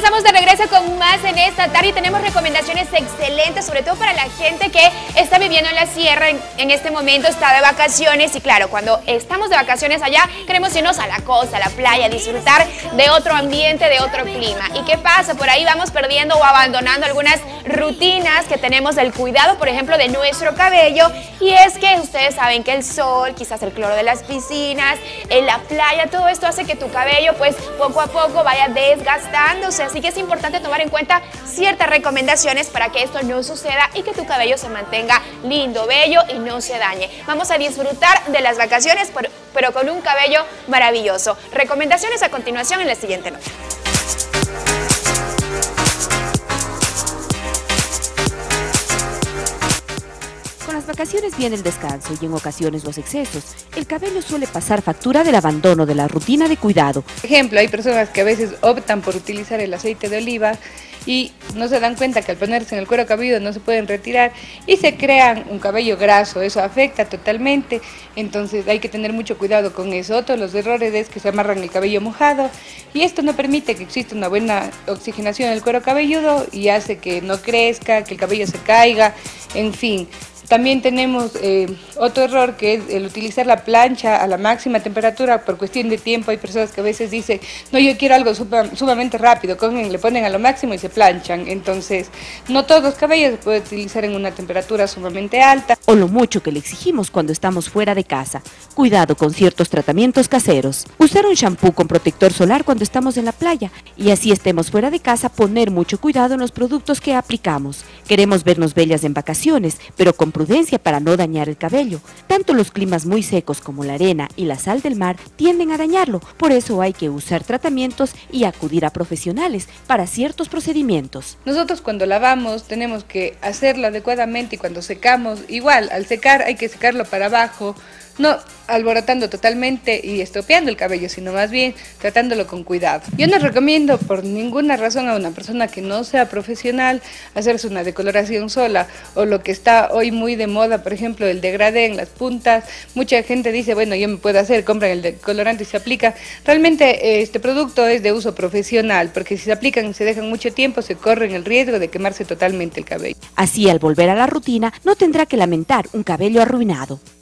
estamos de regreso con más en esta tarde y tenemos recomendaciones excelentes, sobre todo para la gente que está viviendo en la sierra en este momento, está de vacaciones y claro, cuando estamos de vacaciones allá queremos irnos a la costa, a la playa, disfrutar de otro ambiente, de otro clima. ¿Y qué pasa? Por ahí vamos perdiendo o abandonando algunas rutinas que tenemos del cuidado, por ejemplo, de nuestro cabello, y es que ustedes saben que el sol, quizás el cloro de las piscinas, en la playa, todo esto hace que tu cabello pues poco a poco vaya desgastándose, así que es importante tomar en cuenta ciertas recomendaciones para que esto no suceda y que tu cabello se mantenga lindo, bello y no se dañe. Vamos a disfrutar de las vacaciones, pero con un cabello maravilloso. Recomendaciones a continuación en la siguiente nota. Con las vacaciones viene el descanso y en ocasiones los excesos. El cabello suele pasar factura del abandono de la rutina de cuidado. Por ejemplo, hay personas que a veces optan por utilizar el aceite de oliva y no se dan cuenta que al ponerse en el cuero cabelludo no se pueden retirar y se crean un cabello graso, eso afecta totalmente, entonces hay que tener mucho cuidado con eso. Otro de los errores es que se amarran el cabello mojado y esto no permite que exista una buena oxigenación del cuero cabelludo y hace que no crezca, que el cabello se caiga, en fin. También tenemos otro error que es el utilizar la plancha a la máxima temperatura por cuestión de tiempo. Hay personas que a veces dicen, no, yo quiero algo sumamente rápido, le ponen a lo máximo y se planchan. Entonces, no todos los cabellos se pueden utilizar en una temperatura sumamente alta. O lo mucho que le exigimos cuando estamos fuera de casa. Cuidado con ciertos tratamientos caseros. Usar un shampoo con protector solar cuando estamos en la playa y así estemos fuera de casa, poner mucho cuidado en los productos que aplicamos. Queremos vernos bellas en vacaciones, pero con prudencia para no dañar el cabello. Tanto los climas muy secos como la arena y la sal del mar tienden a dañarlo, por eso hay que usar tratamientos y acudir a profesionales para ciertos procedimientos. Nosotros cuando lavamos tenemos que hacerlo adecuadamente y cuando secamos, igual, al secar hay que secarlo para abajo, no alborotando totalmente y estropeando el cabello, sino más bien tratándolo con cuidado. Yo no recomiendo por ninguna razón a una persona que no sea profesional hacerse una decoloración sola o lo que está hoy muy de moda, por ejemplo, el degradé en las puntas. Mucha gente dice, bueno, yo me puedo hacer, compran el decolorante y se aplica. Realmente este producto es de uso profesional, porque si se aplican y se dejan mucho tiempo, se corren el riesgo de quemarse totalmente el cabello. Así, al volver a la rutina, no tendrá que lamentar un cabello arruinado.